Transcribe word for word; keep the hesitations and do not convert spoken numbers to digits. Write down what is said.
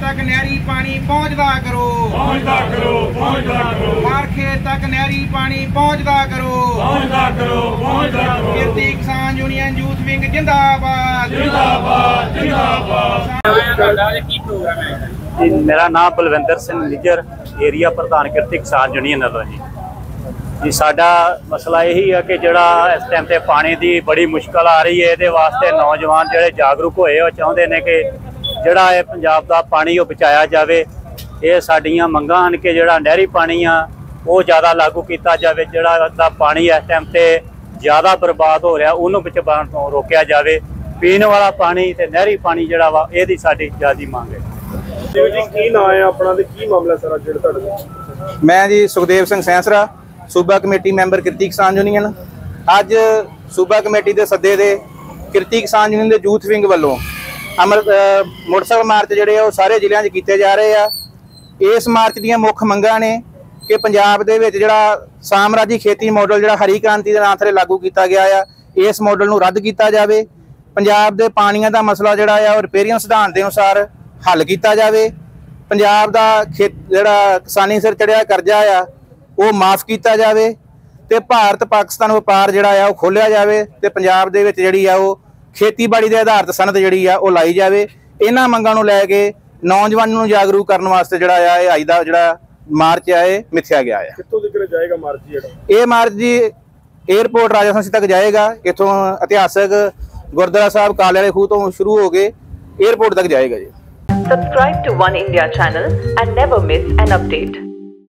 तक नहरी पानी पहुंचदा करो पहुंचदा करो पहुंचदा करो हर खेत तक नहरी पानी पहुंचदा करो पहुंचदा करो पहुंचदा करो किरती किसान यूनियन यूथ विंग जिंदाबाद जिंदाबाद जिंदाबाद की प्रोग्राम है जी मेरा नाम बलविंदर सिंह निजर एरिया प्रधान किरती किसान यूनियन वालों जी जी साडा मसला यही है कि जड़ा इस टाइम ते पानी की बड़ी मुश्किल आ रही है, ये वास्ते नौजवान जोड़े जागरूक होए वो चाहते हैं कि जड़ा ये पंजाब का पानी वो बचाया जाए। ये साडियां मंगां हन कि जड़ा नहरी पानी आ वो ज़्यादा लागू किया जाए, जड़ा पानी इस टाइम ते ज़्यादा बर्बाद हो रहा उन्होंने बचाने तो रोकया जाए। पीने वाला पानी ते नहरी पानी जड़ा वा ये साडी ज़्यादा मांग है। जी की नाम है अपना ते की मामला सारा जेड़ा तुहाडा? मैं जी सुखदेव सिंह सैंसरा सूबा कमेटी मैंबर किरती किसान यूनियन। अज सूबा कमेटी के सदे दे किरती किसान यूनियन के यूथ विंग वालों अमृत मोटरसाइकिल मार्च जोड़े वो सारे जिलों में किए जा रहे हैं। इस मार्च दी मुख्य मंगां ने कि पंजाब दे विच जिहड़ा सामराजी खेती मॉडल जिहड़ा हरी क्रांति के नाम थले लागू किया गया है, इस मॉडल नूं रद्द किया जाए। पंजाब दे पानियां दा मसला जिहड़ा है वो रिपेरियन सिद्धांत के अनुसार हल किया जाए। पंजाब दा खेत जिहड़ा किसानी सिर चढ़िया करजा आ वो माफ़ किया जाए तो भारत पाकिस्तान व्यापार जिहड़ा आ वो खोलिया जाए तो पंजाब दे विच जिहड़ी आ वो खेतीबाड़ी के आधारित सनत जिहड़ी आ वो लाई जाए। इन्हां मंगां नूं लैके नौजवानों नूं जागरूक करने वास्ते जिहड़ा आ ये अज दा जिहड़ा मार्च है ये मिथ्या गया है। कित्थों तक जाएगा मार्च जी? ये मार्च जी एयरपोर्ट राजस्थान तक जाएगा। इत्थों इतिहासक गुरुद्वारा साहब काले वाले खूह तो शुरू हो के एयरपोर्ट तक जाएगा जी। Subscribe to One India channel and never miss an update.